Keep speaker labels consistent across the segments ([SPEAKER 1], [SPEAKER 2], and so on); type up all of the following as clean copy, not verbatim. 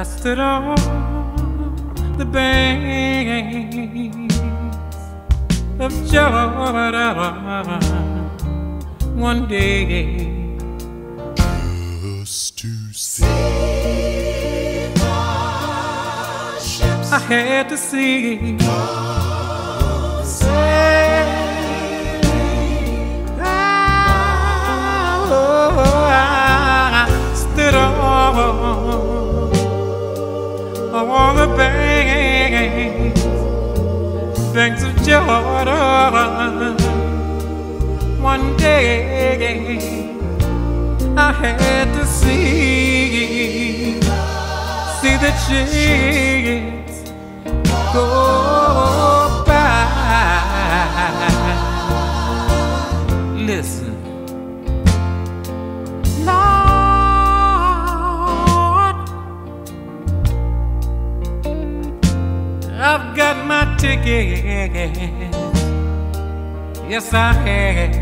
[SPEAKER 1] I stood on the banks of Jordan one day,
[SPEAKER 2] just to see my ships.
[SPEAKER 1] I had to see. I stood on the banks of Jordan one day. I had to see the ships go by. Listen, Lord, I've got my ticket. Yes, I have.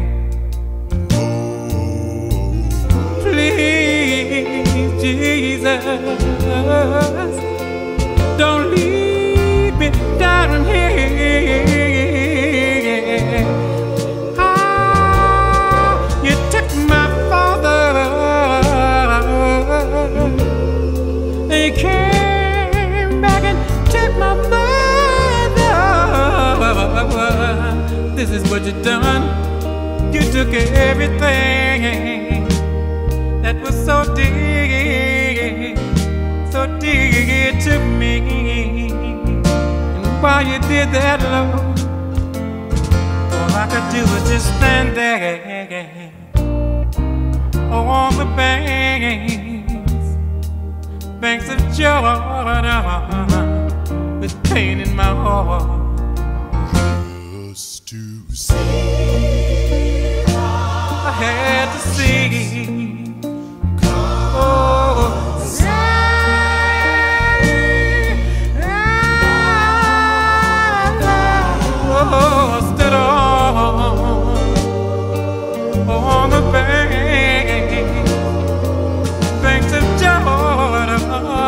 [SPEAKER 1] Please, Jesus, don't leave me down here. Ah, you took my father, and you came back and took my mother. This is what you done. You took everything that was so dear to me. And while you did that, Lord, all I could do was just stand there on the banks of Jordan with pain in my heart.
[SPEAKER 2] Just to see,
[SPEAKER 1] I had to see. Stood on the banks of Jordan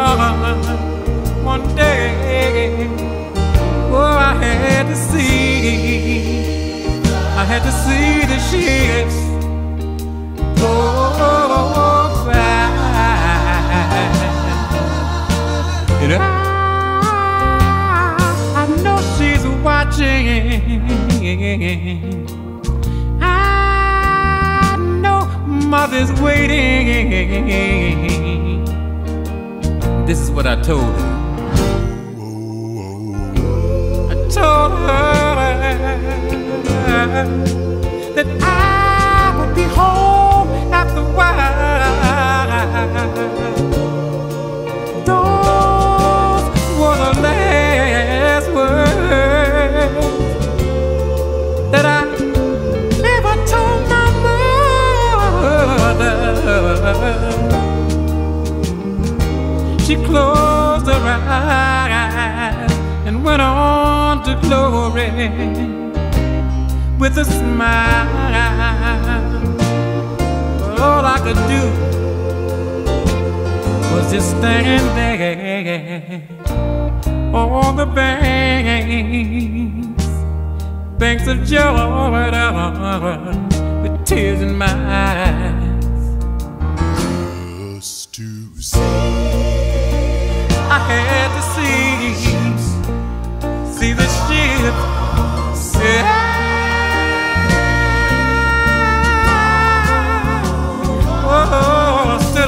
[SPEAKER 1] one day. Oh, I had to see the ships go by. And I know she's watching. I know mother's waiting. This is what I told her. I told her that I would be home after a while. Those were the last words that I ever told my mother. She closed her eyes and went on to glory with a smile. But all I could do was just stand there on the banks of Jordan with tears in my eyes.
[SPEAKER 2] just to see,
[SPEAKER 1] I had to see the ship. Yeah. Oh, stood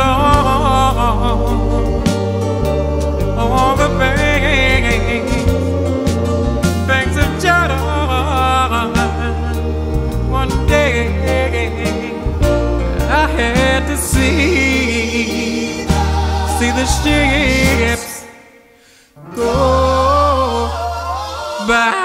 [SPEAKER 1] on the banks of Jordan one day. I had to see the ships go by.